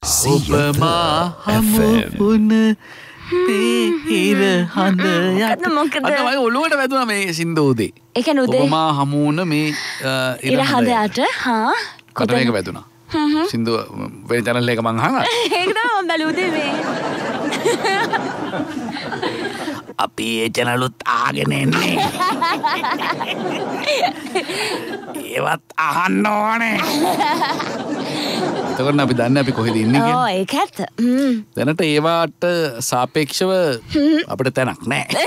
ඔබමා හමුුණ පිහිර හඳ යට මොකද අද මගේ ඔළුවට වැදුනා මේ සින්දෝදේ. ඒ කියන්නේ උදේ ඔබමා හමුුණ මේ ඉර හඳ යට හා කොට මේක වැදුනා. සින්දුව වෙන channel එක මං අහනවා. ඒක තමයි මම බැලුවේ මේ. අපි ඒ channelුත් ආගෙන එන්නේ. ඒවත් අහන්න ඕනේ. එතකොට අපි දන්නේ අපි කොහෙද ඉන්නේ කියලා. ඔව් ඒක ඇත්ත. දැනට ඒවාට සාපේක්ෂව අපිට තැනක් නැහැ.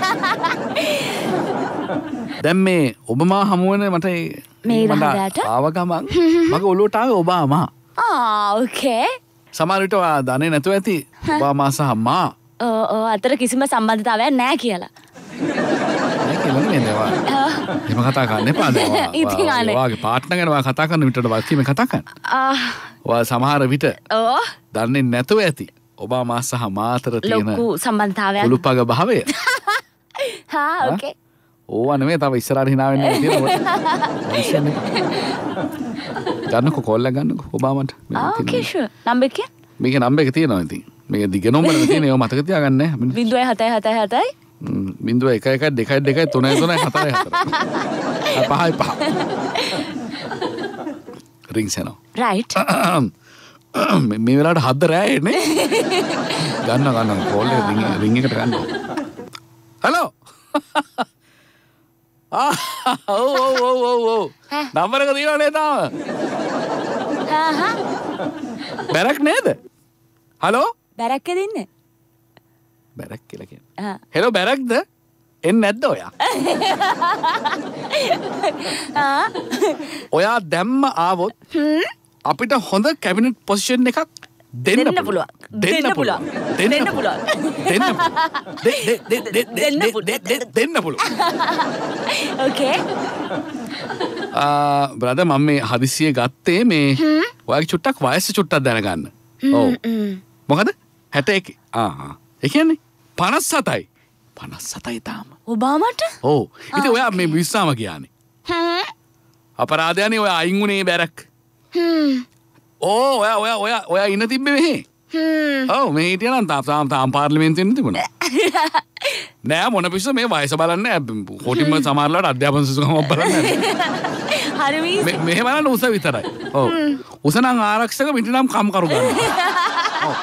දැන් මේ ඔබමා හමුවන මට මේ ඉරහඳට ආව ගමන් මගේ ඔළුවට ආවේ ඔබාමා. ඕකේ. සමහර විට ඔයා දන්නේ නැතුව ඇති ඔබාමා සහ මා. ඔව් අතර කිසිම සම්බන්ධතාවයක් නැහැ කියලා. නෑ කියලා නෙමෙයි ඒවා. එහෙම කතා කරන්න එපා දැන්. ඉතින් අනේ. ඔයාගේ පාර්ට්නර් ගැන ඔයා කතා කරන විටට වාක්‍යෙම කතා කරන්න. ඔයා සමහර විට ඔව් දන්නේ නැතුව ඇති ඔබාමා සහ මා අතර තියෙන ලොකු සම්බන්ධතාවයක්. කුළුපග භාවය. හා ඕකේ. ඕවා නෙමෙයි තව ඉස්සරහට hina වෙන්න තියෙනවා. ගන්නකො කෝල් එක ගන්නකො ඔබාමට. ඕකේ ෂුවර්. නම්බර් එක? මේකේ නම්බර් එක තියෙනවා ඉතින්. මේක දිග නම්බර් තියෙන ඒවා මතක තියාගන්න ඈ. 0777 011 රින්ග්ස් එනවා. රයිට්. මේ වෙලාවට 7 රෑ එන්නේ. ගන්න කෝල් එක රින්ග් එකට ගන්න. හලෝ. ඔව්. නම්බර එක තියෙනව නේද තාම? බැරක් නේද? හලෝ? බැරක්කද ඉන්නේ? බැරක් කියලා කියන්නේ. හෙලෝ බැරක්ද? එන්නේ නැද්ද ඔයා? ඔයා දැම්ම ආවොත් අපිට හොඳ කැබිනට් පොසිෂන් එකක් දෙන්න පුළුවන්. දෙන්න පුළුවන්. ඕකේ. බ්‍රදර් මම මේ හදිසිය ගත්තේ මේ ඔයාගේ චුට්ටක් වයස චුට්ටක් දැනගන්න. ඔව්. මොකද 61. ඒ කියන්නේ 57යි. 57යි තාම. ඔබාමට? ඔව්. ඉතින් ඔයා මේ විශ්වාම කියන්නේ. අපරාධයනේ ඔයා අයින් උනේ බැරක්. ඔයා ඉන්න තිබ්බේ මෙහෙ. ඔව් මේ හිටියා නම් තාම පාර්ලිමේන්තුවේ ඉන්න තිබුණා. නෑ මොන පිස්ස මේ වයස බලන්නේ කොටින්ම සමහරලාට අධ්‍යාපන සුසුකමක් බලන්නේ. හරි වීසි. මෙහෙ බලන්න උස විතරයි. ඔව්. උස නම් ආරක්ෂක පිටි නම් කම්කරු ගන්නවා. ඔව්.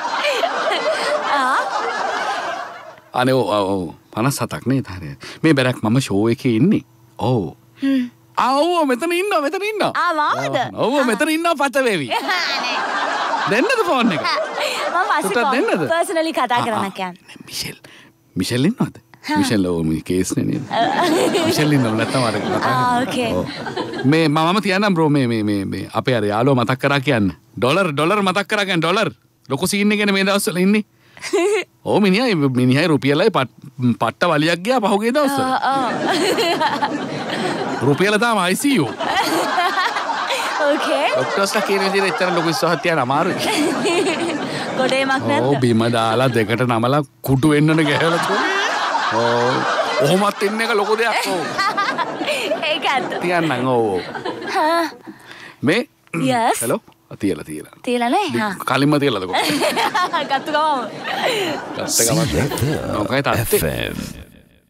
අනේ ඔව් 57ක් නේද හරිය. මේ බැරක් මම ෂෝ එකේ ඉන්නේ. ඔව්. ඔව් මෙතන ඉන්නවා. මාවද? ඔව් මෙතන ඉන්නවා පත වේවි. දෙන්නද ෆෝන් එක? මම පස්සේ පර්සනලි කතා කරන්න කියන්නේ. මිෂෙල් ඉන්නවද? මිෂෙල් ඔව් මේ කේස් නේ නේද? මිෂෙල් ඉන්නව නැත්තම් අර කතා කරන්නේ. ඕකේ. මේ මම තියන්නම් බ්‍රෝ මේ අපේ අර යාළුවා මතක් කරා කියන්න. ඩොලර් මතක් කරා කියන්න ඩොලර්. ලොකු සීන් එකනේ මේ දවස්වල ඉන්නේ. ඕ මිනිහයි රුපියලයි පට්ට වලියක් ගියා පහුගිය දවස්වල. රුපියල තාම ICU. ඕකේ. ડોක්ටර්ස්ලා කියන විදිහට එච්චර ලොකු විශ්වාසයක් තියන්න අමාරුයි. ගොඩේමක් නැද්ද? ඔව් බිම දාලා දෙකට නමලා කුඩු වෙන්නන ගහලා තියෙනවා. ඔව්. ඔහොමත් ඉන්න එක ලොකු දෙයක් ඕ. ඒක ඇත්ත. තියන්නම් ඔව්. මේ Yes. හෙලෝ තියලා තියලා නේ? කලින්ම තියලාද කොහොමද? ගත්ත ගමම. ගත්ත ගමන්. ඔකයි තාත්තේ.